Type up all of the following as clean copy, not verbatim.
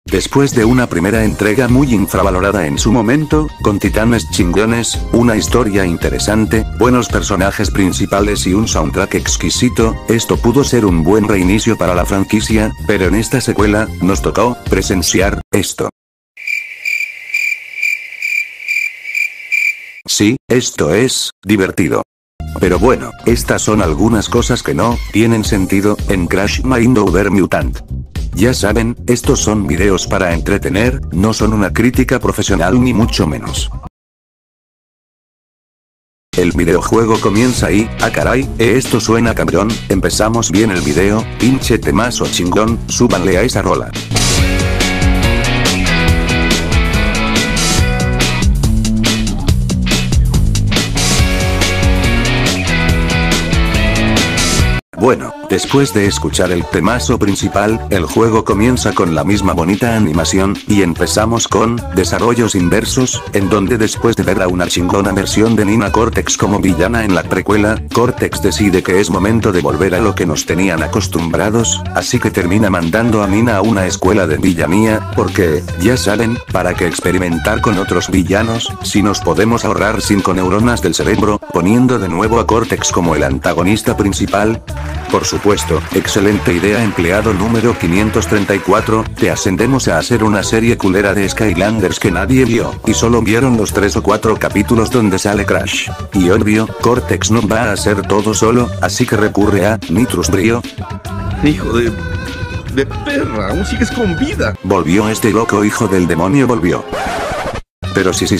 Después de una primera entrega muy infravalorada en su momento, con titanes chingones, una historia interesante, buenos personajes principales y un soundtrack exquisito, esto pudo ser un buen reinicio para la franquicia, pero en esta secuela, nos tocó presenciar esto. Sí, esto es divertido. Pero bueno, estas son algunas cosas que no tienen sentido en Crash Mind Over Mutant. Ya saben, estos son videos para entretener, no son una crítica profesional ni mucho menos. El videojuego comienza ahí, caray, esto suena cabrón, empezamos bien el video, pinche temazo chingón, súbanle a esa rola. Bueno, después de escuchar el temazo principal, el juego comienza con la misma bonita animación, y empezamos con desarrollos inversos, en donde después de ver a una chingona versión de Nina Cortex como villana en la precuela, Cortex decide que es momento de volver a lo que nos tenían acostumbrados, así que termina mandando a Nina a una escuela de villanía, porque, ya saben, para que experimentar con otros villanos, si nos podemos ahorrar 5 neuronas del cerebro, poniendo de nuevo a Cortex como el antagonista principal. Por supuesto, excelente idea empleado número 534, te ascendemos a hacer una serie culera de Skylanders que nadie vio, y solo vieron los 3 o 4 capítulos donde sale Crash. Y obvio, Cortex no va a hacer todo solo, así que recurre a Nitrus Brio. Hijo de perra, aún sigues con vida. Volvió este loco hijo del demonio, volvió. Pero sí,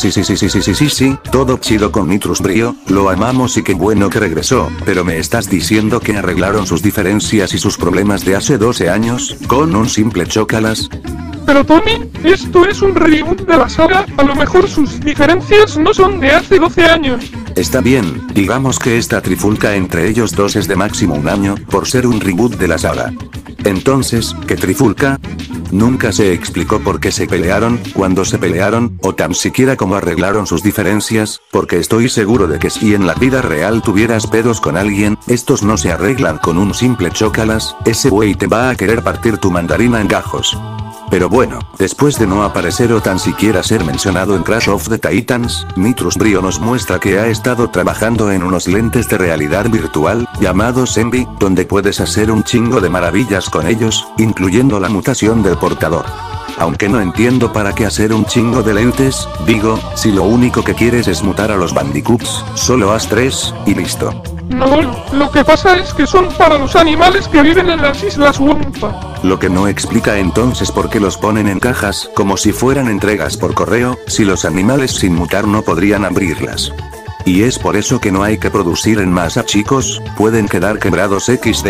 todo chido con Nitrus Brio, lo amamos y qué bueno que regresó, pero me estás diciendo que arreglaron sus diferencias y sus problemas de hace 12 años, con un simple chócalas. Pero Tommy, esto es un reboot de la saga, a lo mejor sus diferencias no son de hace 12 años. Está bien, digamos que esta trifulca entre ellos dos es de máximo 1 año, por ser un reboot de la saga. Entonces, ¿qué trifulca? Nunca se explicó por qué se pelearon, cuándo se pelearon, o tan siquiera cómo arreglaron sus diferencias, porque estoy seguro de que si en la vida real tuvieras pedos con alguien, estos no se arreglan con un simple chócalas, ese güey te va a querer partir tu mandarina en gajos. Pero bueno, después de no aparecer o tan siquiera ser mencionado en Crash of the Titans, Nitrus Brio nos muestra que ha estado trabajando en unos lentes de realidad virtual, llamados Envy, donde puedes hacer un chingo de maravillas con ellos, incluyendo la mutación del portador. Aunque no entiendo para qué hacer un chingo de lentes, digo, si lo único que quieres es mutar a los Bandicoots, solo haz 3, y listo. No, lo que pasa es que son para los animales que viven en las Islas Wumpa. Lo que no explica entonces por qué los ponen en cajas, como si fueran entregas por correo, si los animales sin mutar no podrían abrirlas. Y es por eso que no hay que producir en masa, chicos, pueden quedar quebrados XD.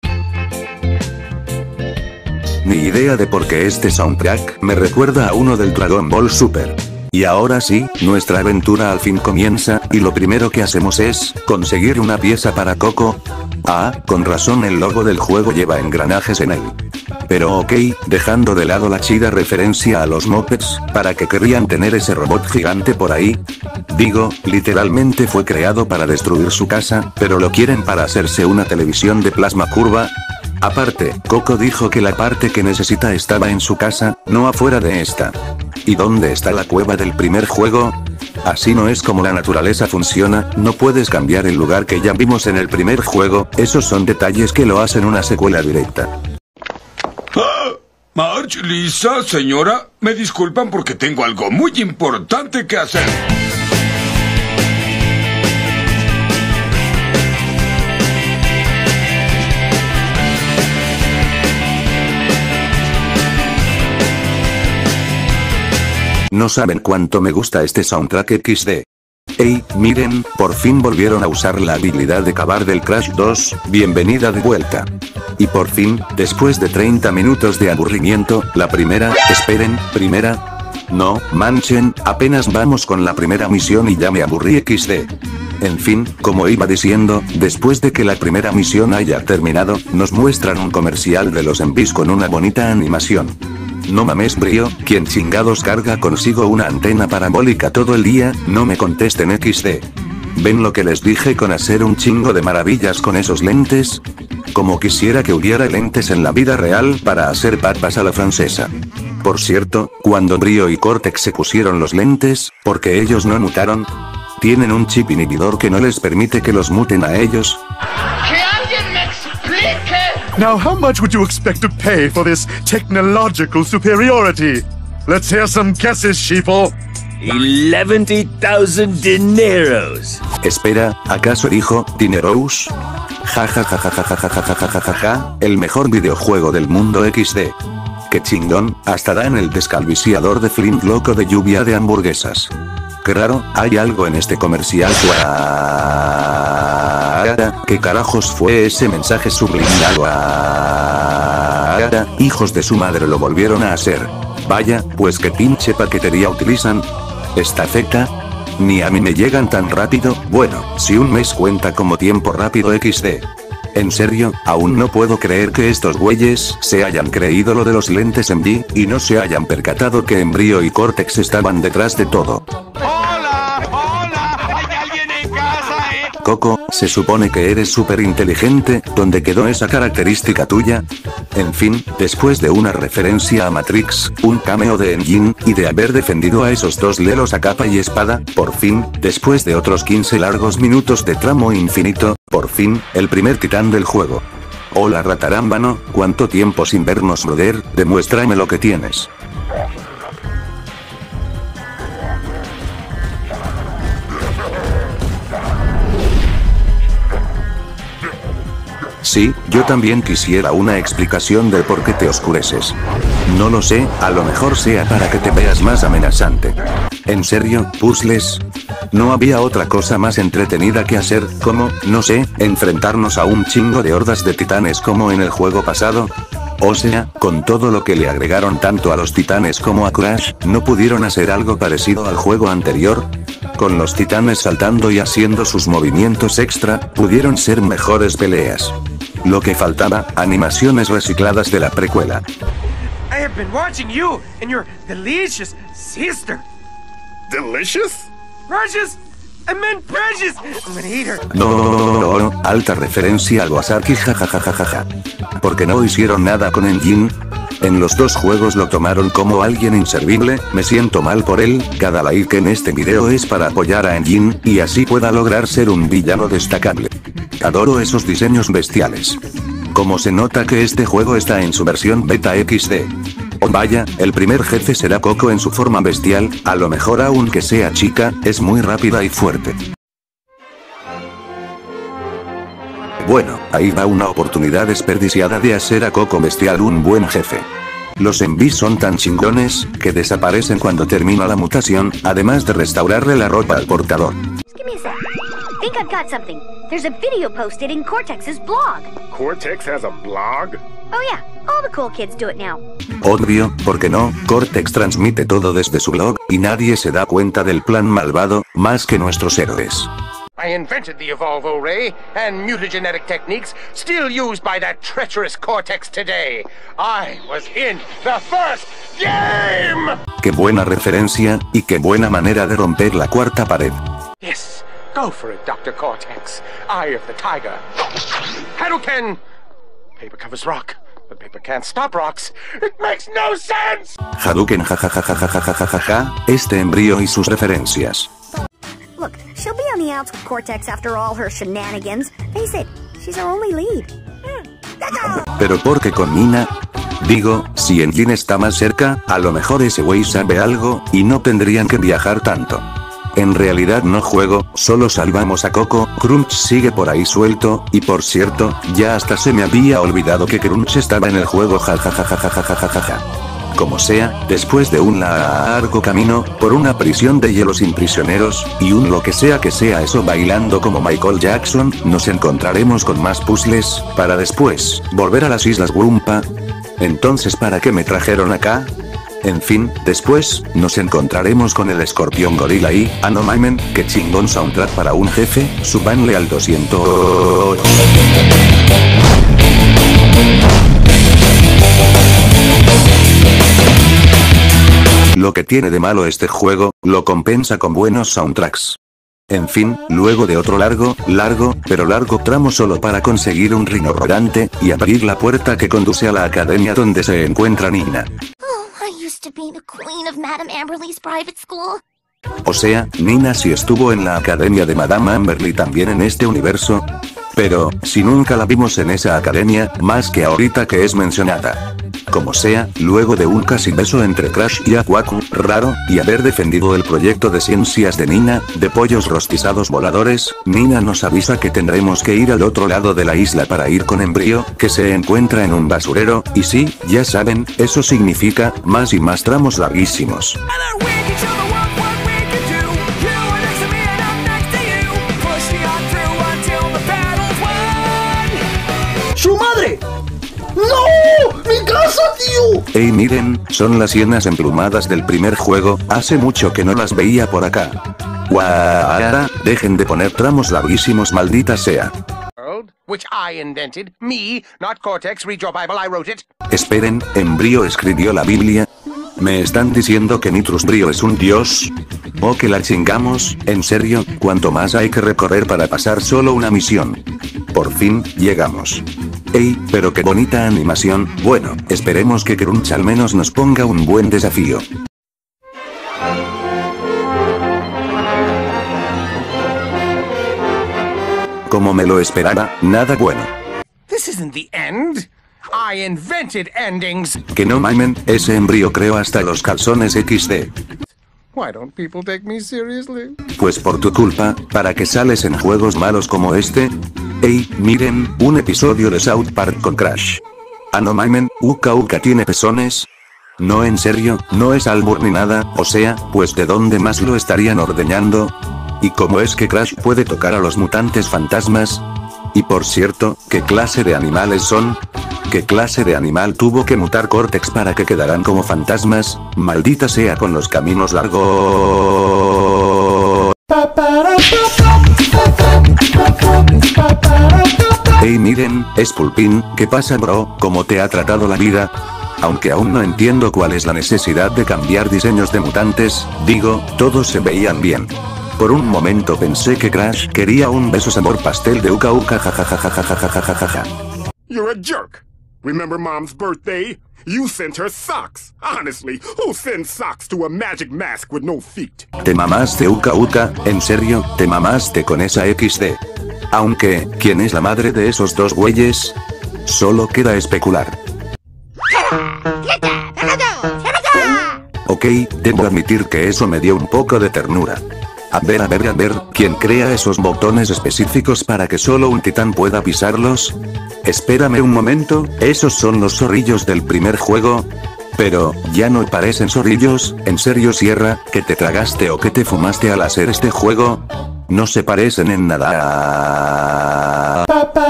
Ni idea de por qué este soundtrack me recuerda a uno del Dragon Ball Super. Y ahora sí, nuestra aventura al fin comienza, y lo primero que hacemos es conseguir una pieza para Coco. Ah, con razón el logo del juego lleva engranajes en él. Pero ok, dejando de lado la chida referencia a los Muppets, ¿para qué querrían tener ese robot gigante por ahí? Digo, literalmente fue creado para destruir su casa, pero lo quieren para hacerse una televisión de plasma curva. Aparte, Coco dijo que la parte que necesita estaba en su casa, no afuera de esta. ¿Y dónde está la cueva del primer juego? Así no es como la naturaleza funciona, no puedes cambiar el lugar que ya vimos en el primer juego, esos son detalles que lo hacen una secuela directa. Marge, Lisa, señora, me disculpan porque tengo algo muy importante que hacer. No saben cuánto me gusta este soundtrack XD. Ey, miren, por fin volvieron a usar la habilidad de cavar del Crash 2, bienvenida de vuelta. Y por fin, después de 30 minutos de aburrimiento, la primera, esperen, primera. No, manchen, apenas vamos con la primera misión y ya me aburrí XD. En fin, como iba diciendo, después de que la primera misión haya terminado, nos muestran un comercial de los Envis con una bonita animación. No mames Brio, ¿quién chingados carga consigo una antena parabólica todo el día? No me contesten XD. ¿Ven lo que les dije con hacer un chingo de maravillas con esos lentes? Como quisiera que hubiera lentes en la vida real para hacer papas a la francesa. Por cierto, cuando Brio y Cortex se pusieron los lentes, porque ellos no mutaron, tienen un chip inhibidor que no les permite que los muten a ellos. ¡Que alguien me explique! Now, how much would you expect to pay for this technological superiority? Let's hear some guesses, sheeple. 11,000 dineros. Espera, ¿acaso dijo dineros? Ja ja ja ja ja ja ja ja ja ja ja ja, el mejor videojuego del mundo XD. Qué chingón, hasta da en el descalviciador de Flint loco de lluvia de hamburguesas. Qué raro, hay algo en este comercial. ¿Qué carajos fue ese mensaje subliminal? Hijos de su madre lo volvieron a hacer. Vaya, pues qué pinche paquetería utilizan. ¿Esta afecta? Ni a mí me llegan tan rápido. Bueno, si un mes cuenta como tiempo rápido XD. En serio, aún no puedo creer que estos güeyes se hayan creído lo de los lentes en V, y no se hayan percatado que Brio y Cortex estaban detrás de todo. Coco, se supone que eres súper inteligente, ¿dónde quedó esa característica tuya? En fin, después de una referencia a Matrix, un cameo de Engine, y de haber defendido a esos dos lelos a capa y espada, por fin, después de otros 15 largos minutos de tramo infinito, por fin, el primer titán del juego. Hola ratarámbano, ¿cuánto tiempo sin vernos brother? Demuéstrame lo que tienes. Sí, yo también quisiera una explicación del por qué te oscureces. No lo sé, a lo mejor sea para que te veas más amenazante. ¿En serio, puzzles? ¿No había otra cosa más entretenida que hacer, como, no sé, enfrentarnos a un chingo de hordas de titanes como en el juego pasado? O sea, con todo lo que le agregaron tanto a los titanes como a Crash, ¿no pudieron hacer algo parecido al juego anterior? Con los titanes saltando y haciendo sus movimientos extra, pudieron ser mejores peleas. Lo que faltaba, animaciones recicladas de la precuela. I have been watching you and your delicious sister. Delicious? Precious? I meant precious. I'm gonna eat her. No, alta referencia al Wasaki jajajajaja. ¿Por qué no hicieron nada con Engine? En los dos juegos lo tomaron como alguien inservible, me siento mal por él, cada like en este video es para apoyar a Engine, y así pueda lograr ser un villano destacable. Adoro esos diseños bestiales. Como se nota que este juego está en su versión beta XD. Oh vaya, el primer jefe será Coco en su forma bestial, a lo mejor aunque sea chica, es muy rápida y fuerte. Bueno, ahí va una oportunidad desperdiciada de hacer a Coco bestial un buen jefe. Los envis son tan chingones, que desaparecen cuando termina la mutación, además de restaurarle la ropa al portador. Think I've got something. There's a video posted in Cortex's blog. Cortex has a blog? Oh yeah, all the cool kids do it now. Obvio, porque no, Cortex transmite todo desde su blog, y nadie se da cuenta del plan malvado, más que nuestros héroes. I invented the Evolvo Ray and mutagenetic techniques still used by that treacherous Cortex today. I was in the first game! Qué buena referencia, y qué buena manera de romper la cuarta pared. Yes, go for it, Dr. Cortex. Eye of the Tiger. Hadouken! Paper covers rock, but paper can't stop rocks. It makes no sense! Hadouken jajajajajajajaja, este Brio y sus referencias. Look, she'll be on the outs with Cortex after all her shenanigans. Face it, she's our only lead. Pero ¿por qué con Nina? Digo, si Engine está más cerca, a lo mejor ese güey sabe algo, y no tendrían que viajar tanto. En realidad no juego, solo salvamos a Coco, Crunch sigue por ahí suelto, y por cierto, ya hasta se me había olvidado que Crunch estaba en el juego jajajajajajajaja. Como sea, después de un largo camino, por una prisión de hielo sin prisioneros, y un lo que sea eso bailando como Michael Jackson, nos encontraremos con más puzzles, para después, volver a las Islas Wumpa. Entonces ¿para qué me trajeron acá? En fin, después, nos encontraremos con el escorpión gorila y, no mamen, qué chingón soundtrack para un jefe, súbanle al 208. Lo que tiene de malo este juego, lo compensa con buenos soundtracks. En fin, luego de otro largo tramo solo para conseguir un rino rodante, y abrir la puerta que conduce a la academia donde se encuentra Nina. Oh, I used to be the queen of Madame Amberley's private school. O sea, Nina sí estuvo en la academia de Madame Amberley también en este universo. Pero, si nunca la vimos en esa academia, más que ahorita que es mencionada. Como sea, luego de un casi beso entre Crash y Aquaku, raro, y haber defendido el proyecto de ciencias de Nina, de pollos rostizados voladores, Nina nos avisa que tendremos que ir al otro lado de la isla para ir con Embryo, que se encuentra en un basurero, y sí, ya saben, eso significa, más y más tramos larguísimos. ¡Su madre! ¡No! ¡Mi casa, tío! Ey, miren, son las hienas emplumadas del primer juego, hace mucho que no las veía por acá. ¡Guau! Dejen de poner tramos larguísimos, maldita sea. Which I invented. Me, not Cortex. Read your Bible, I wrote it. Esperen, ¿Embryo escribió la Biblia? ¿Me están diciendo que Nitrus Brio es un dios? ¿O que la chingamos? ¿En serio? ¿Cuánto más hay que recorrer para pasar solo una misión? Por fin, llegamos. Ey, pero qué bonita animación. Bueno, esperemos que Crunch al menos nos ponga un buen desafío. Como me lo esperaba, nada bueno. This isn't the end. I invented endings. Que no mamen, ese Embryo creó hasta los calzones XD. Why don't people take me seriously? Pues por tu culpa, para que sales en juegos malos como este. Ey, miren, un episodio de South Park con Crash. Ah no mamen, Uka Uka tiene pezones. No, en serio, no es albur ni nada, o sea, pues de dónde más lo estarían ordeñando. ¿Y cómo es que Crash puede tocar a los mutantes fantasmas? Y por cierto, ¿qué clase de animales son? ¿Qué clase de animal tuvo que mutar Cortex para que quedaran como fantasmas? Maldita sea con los caminos largos. Hey miren, es Pulpín, ¿qué pasa bro? ¿Cómo te ha tratado la vida? Aunque aún no entiendo cuál es la necesidad de cambiar diseños de mutantes, digo, todos se veían bien. Por un momento pensé que Crash quería un beso sabor pastel de Uka Uka jajajajajajajajajaja. You're a jerk. Remember Mom's birthday? You sent her socks. Honestly, who sends socks to a magic mask with no feet? Te mamaste Uka Uka, en serio, te mamaste con esa XD. Aunque, ¿quién es la madre de esos dos güeyes? Solo queda especular. Ok, debo admitir que eso me dio un poco de ternura. A ver, ¿quién crea esos botones específicos para que solo un titán pueda pisarlos? Espérame un momento, ¿esos son los zorrillos del primer juego? Pero, ya no parecen zorrillos, ¿en serio Sierra, que te tragaste o que te fumaste al hacer este juego? No se parecen en nada.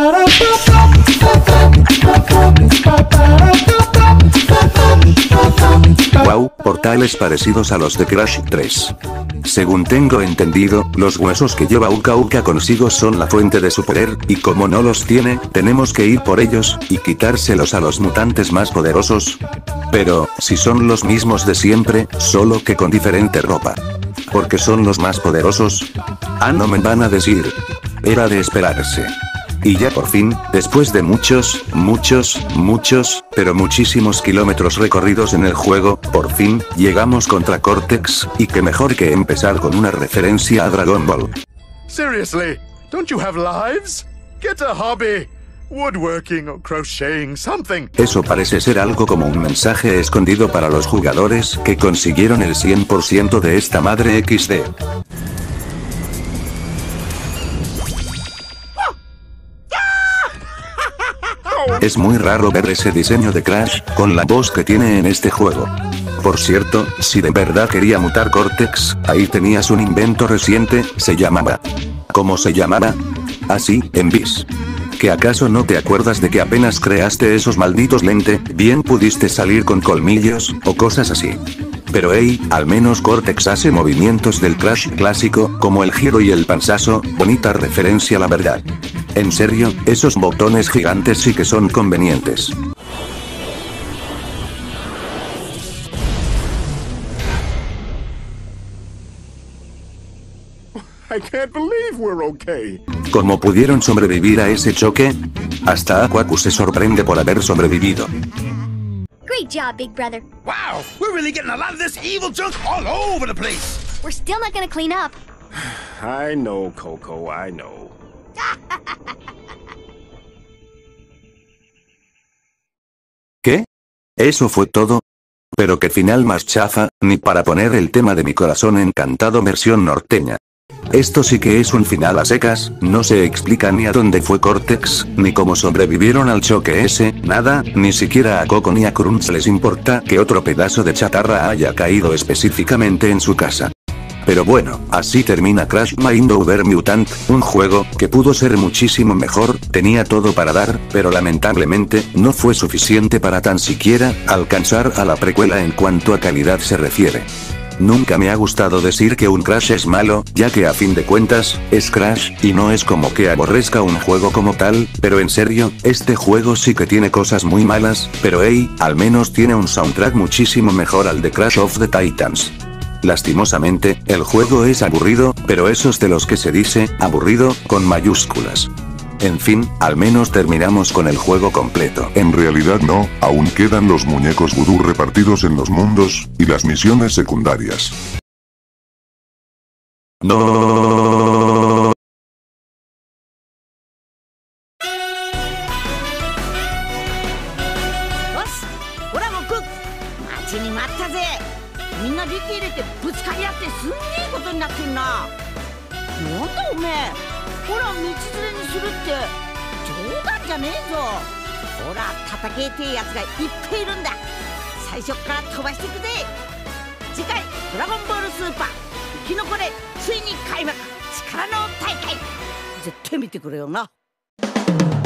Wow, portales parecidos a los de Crash 3. Según tengo entendido, los huesos que lleva Uka Uka consigo son la fuente de su poder, y como no los tiene, tenemos que ir por ellos, y quitárselos a los mutantes más poderosos. Pero, si son los mismos de siempre, solo que con diferente ropa. Porque son los más poderosos. Ah, no me van a decir. Era de esperarse. Y ya por fin, después de muchos, pero muchísimos kilómetros recorridos en el juego, por fin, llegamos contra Cortex, y qué mejor que empezar con una referencia a Dragon Ball. Seriously, don't you have lives? Get a hobby. Woodworking or crocheting, something. Eso parece ser algo como un mensaje escondido para los jugadores que consiguieron el 100% de esta madre XD. Es muy raro ver ese diseño de Crash, con la voz que tiene en este juego. Por cierto, si de verdad quería mutar Cortex, ahí tenías un invento reciente, se llamaba... ¿Cómo se llamaba? Así, Envis. ¿Que acaso no te acuerdas de que apenas creaste esos malditos lentes, bien pudiste salir con colmillos, o cosas así? Pero hey, al menos Cortex hace movimientos del Crash clásico, como el giro y el panzazo, bonita referencia la verdad. En serio, esos botones gigantes sí que son convenientes. I can't believe we're okay. ¿Cómo pudieron sobrevivir a ese choque? Hasta Aquaku se sorprende por haber sobrevivido. Great job, Big Brother. Wow, we're really getting a lot of this evil junk all over the place. We're still not gonna clean up. I know, Coco, I know. ¿Qué? ¿Eso fue todo? Pero qué final más chafa, ni para poner el tema de mi corazón encantado versión norteña. Esto sí que es un final a secas, no se explica ni a dónde fue Cortex, ni cómo sobrevivieron al choque ese, nada, ni siquiera a Coco ni a Crunch les importa que otro pedazo de chatarra haya caído específicamente en su casa. Pero bueno, así termina Crash Mind Over Mutant, un juego que pudo ser muchísimo mejor, tenía todo para dar, pero lamentablemente, no fue suficiente para tan siquiera alcanzar a la precuela en cuanto a calidad se refiere. Nunca me ha gustado decir que un Crash es malo, ya que a fin de cuentas, es Crash, y no es como que aborrezca un juego como tal, pero en serio, este juego sí que tiene cosas muy malas, pero hey, al menos tiene un soundtrack muchísimo mejor al de Crash of the Titans. Lastimosamente, el juego es aburrido, pero esos de los que se dice, aburrido, con mayúsculas. En fin, al menos terminamos con el juego completo. En realidad no, aún quedan los muñecos vudú repartidos en los mundos, y las misiones secundarias. No. Let's